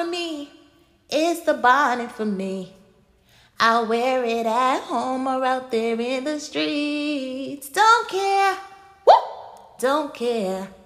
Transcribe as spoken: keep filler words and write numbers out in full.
for me. It's the bonnet for me. I'll wear it at home or out there in the streets. Don't care. Woo! Don't care.